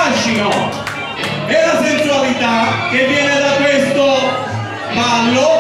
fascino e la sensualità che viene da questo ballo